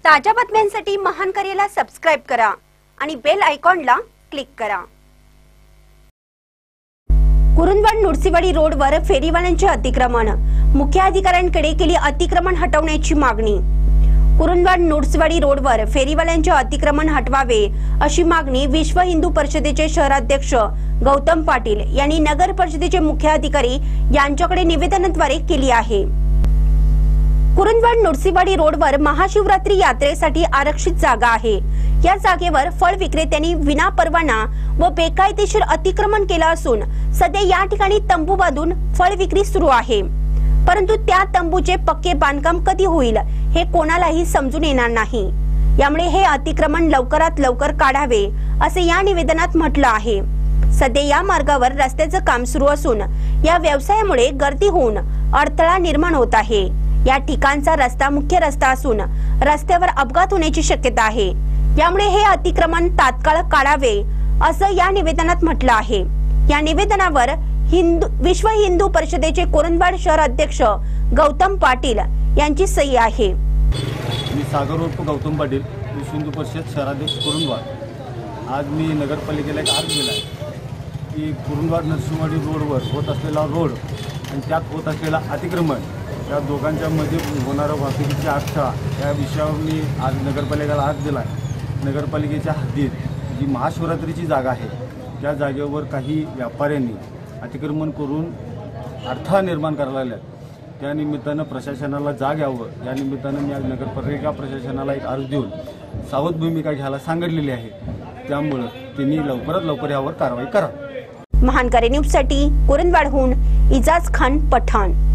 ताज्या बातम्यांसाठी महानकरेला सबस्क्राइब करा आणि बेल आयकॉनला क्लिक करा। कुरुंदवाड नुरसीवाडी रोडवर फेरीवाल्यांचे अतिक्रमण, मुख्य अधिकाऱ्यांकडे केली अतिक्रमण हटवण्याची मागणी। कुरुंदवाड नुरसीवाडी रोडवर फेरीवाल्यांचे अतिक्रमण हटवावे अशी मागणी विश्व हिंदू परिषदेचे शहराध्यक्ष गौतम पाटील यांनी नगर परिषदेचे मुख्य अधिकारी यांच्याकडे निवेदनाद्वारे केली आहे। कुरुंदवाड नुरसीवाडी रोडवर महाशिवरात्री यात्रेसाठी आरक्षित जागा आहे। या जागेवर फळ विक्रेत्यांनी विना परवाना व बेकायदेशीर अतिक्रमण केलं असून सध्या या ठिकाणी तंबू बांधून फळ विक्री सुरू आहे, परंतु त्या तंबूचे पक्के बांधकाम कधी होईल हे कोणालाही समजून येणार नाही। यामुळे हे अतिक्रमण लवकरात लवकर काढावे असे या निवेदनात म्हटलं आहे। सध्या या मार्गावर रस्त्याचं काम सुरू असून या व्यवसायामुळे गर्दी होऊन अडथळा निर्माण होत आहे। या ठिकाणचा रस्ता मुख्य रस्ता असून रस्त्यावर अपघात होण्याची शक्यता आहे। यामुळे हे अतिक्रमण तात्काळ काढावे असं या निवेदनात म्हटलं आहे। या निवेदनावर विश्व हिंदू परिषदेचे कुरुंदवाड शहर अध्यक्ष गौतम पाटील यांची सही आहे। मी सागर उर्फ गौतम पाटील, विश्व हिंदू परिषद शहराध्यक्ष कुरुंदवाड। आज मी नगरपालिकेला एक अर्ज दिला आहे की कुरुंदवाड नरसिंहवाडी रोडवर होत असलेला रोड आणि त्यात होत असलेला अतिक्रमण या दोघांच्या मध्ये होणारा वाहतुकीची अडथळा या विषयावर मी आज नगरपालिकेला अर्ज दिला आहे। नगरपालिकेच्या हद्दीत जी महाशिवरात्रीची जागा आहे त्या जागेवर काही व्यापाऱ्यांनी अतिक्रमण करून अडथळा निर्माण करायला लागल्यात। त्या निमित्तानं प्रशासनाला जाग यावं या निमित्तानं मी आज नगरपालिका प्रशासनाला एक अर्ज देऊन सावध भूमिका घ्यायला सांगितलेली आहे। त्यामुळे त्यांनी लवकरात लवकर यावर कारवाई करा। महानकरे न्यूज साठी कुरुंदवाडहून इजाज खान पठाण।